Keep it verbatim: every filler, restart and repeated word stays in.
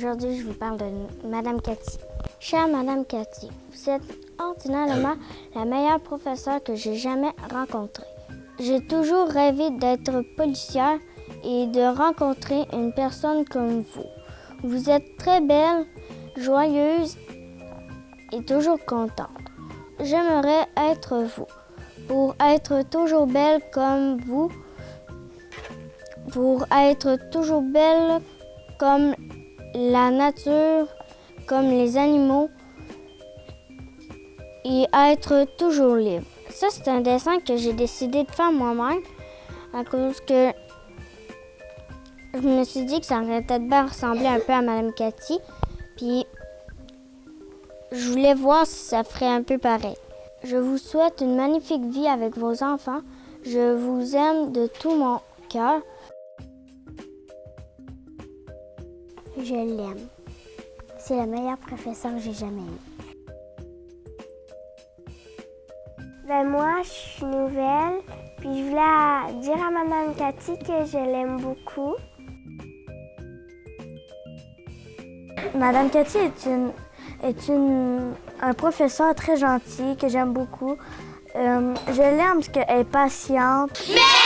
Aujourd'hui, je vous parle de Madame Cathy. Chère Madame Cathy, vous êtes ordinairement la meilleure professeure que j'ai jamais rencontrée. J'ai toujours rêvé d'être policière et de rencontrer une personne comme vous. Vous êtes très belle, joyeuse et toujours contente. J'aimerais être vous, pour être toujours belle comme vous, pour être toujours belle comme la nature, comme les animaux et être toujours libre. Ça, c'est un dessin que j'ai décidé de faire moi-même à cause que je me suis dit que ça aurait peut-être bien ressemblé un peu à Madame Cathy. Puis, je voulais voir si ça ferait un peu pareil. Je vous souhaite une magnifique vie avec vos enfants. Je vous aime de tout mon cœur. Je l'aime. C'est la meilleure professeure que j'ai jamais eue. Ben moi, je suis nouvelle, puis je voulais dire à Madame Cathy que je l'aime beaucoup. Madame Cathy est, une, est une, un professeur très gentil que j'aime beaucoup. Euh, je l'aime parce qu'elle est patiente. Mais...